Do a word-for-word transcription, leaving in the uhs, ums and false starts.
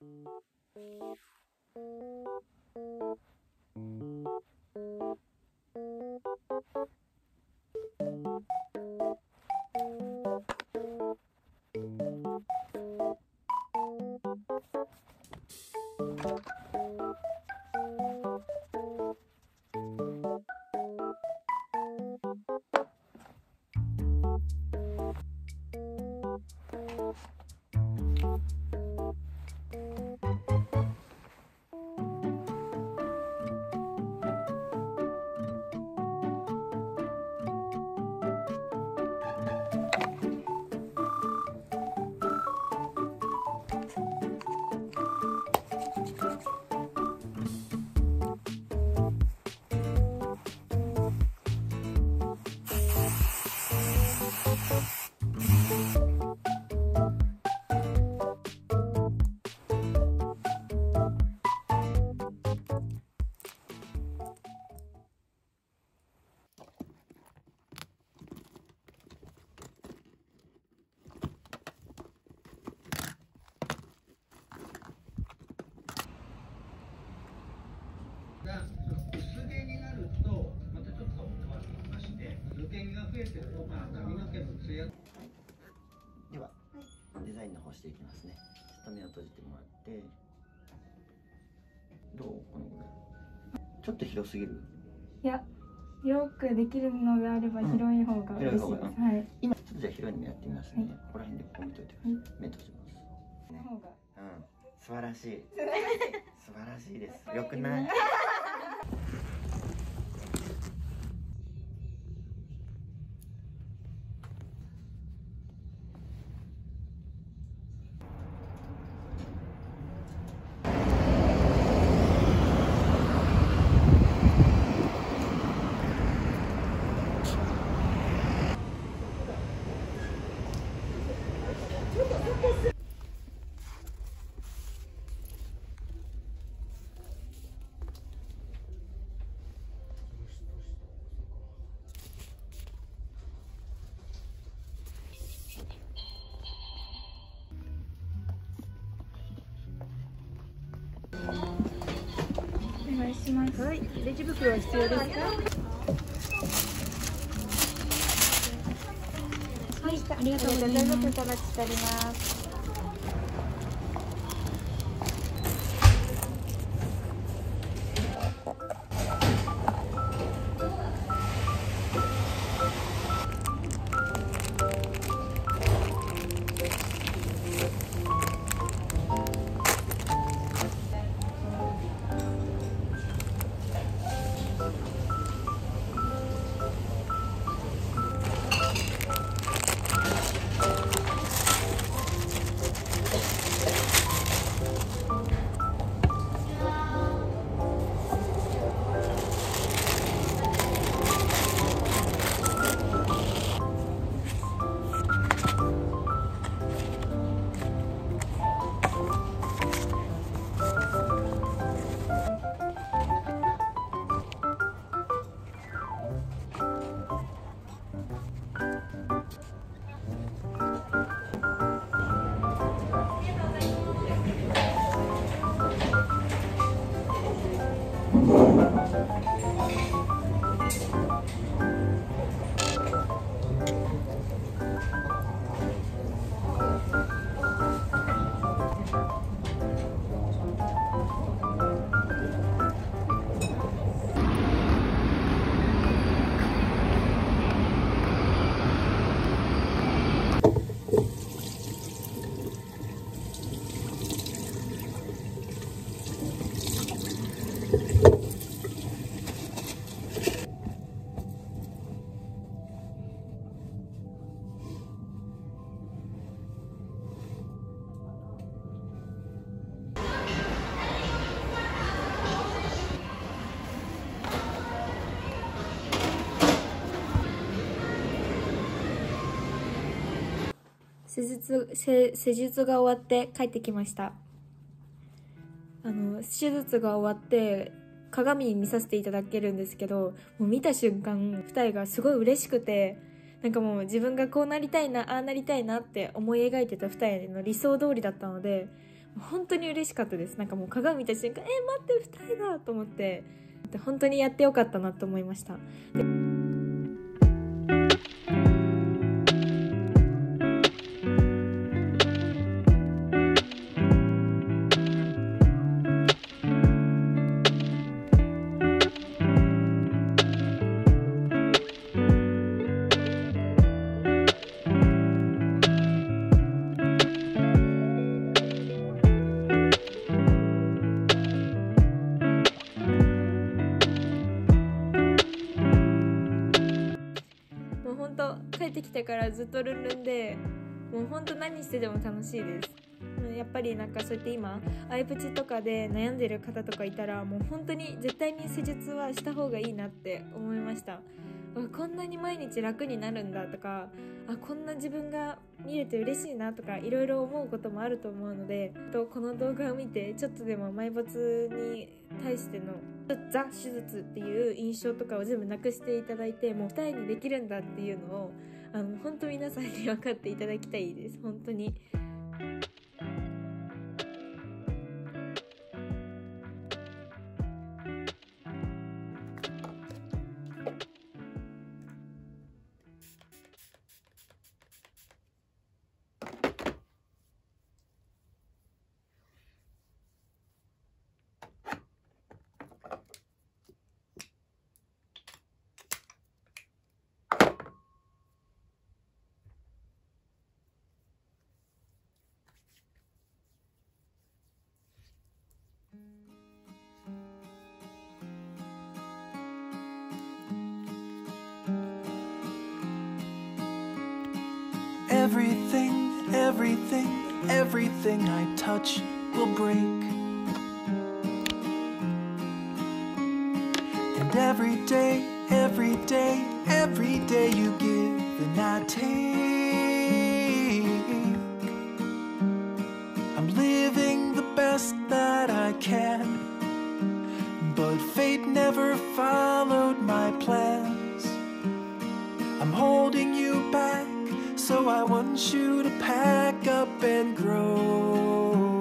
が薄毛になるとまたちょっと変わってきまして、抜け毛が増えてるとか髪の毛のツヤ。 では、デザインの方していきますね。ちょっと目を閉じてもらって、どうこのぐらい。ちょっと広すぎる？ いや、よくできるのであれば広い方が嬉しいです。うん、はい。 今ちょっとじゃあ広いのやってみますね。はい、ここら辺でここ見といてください。はい、目閉じます。ね、うん、素晴らしい。素晴らしいです。よくない？ お願いします。 はい、レジ袋は必要ですか？はい、 ありがとうございます。 お待ちしております。 施術、施施術が終わって帰ってきました。あの手術が終わって鏡見させていただけるんですけど、もう見た瞬間二重がすごい嬉しくて、なんかもう自分がこうなりたいな、ああなりたいなって思い描いてた二重の理想通りだったので、 本当に嬉しかったです。なんかもう鏡見た瞬間、えー、待ってふたりだと思って、本当にやってよかったなと思いました。で帰ってきてからずっとルンルンで、もうほんと何してでも楽しいです。やっぱりなんかそうやって今アイプチとかで悩んでる方とかいたら、もう本当に絶対に施術はした方がいいなって思いました。こんなに毎日楽になるんだとか、あこんな自分が見れて嬉しいなとかいろいろ思うこともあると思うので、この動画を見てちょっとでも埋没に対してのザ手術っていう印象とかを全部なくしていただいて、もう二重にできるんだっていうのをあの本当皆さんに分かっていただきたいです。本当に Everything, everything, everything I touch will break. And every day, every day, every day you give and I take. I'm living the best that I can, but fate never followed my plans. I'm holding you back, so I want you to pack up and grow.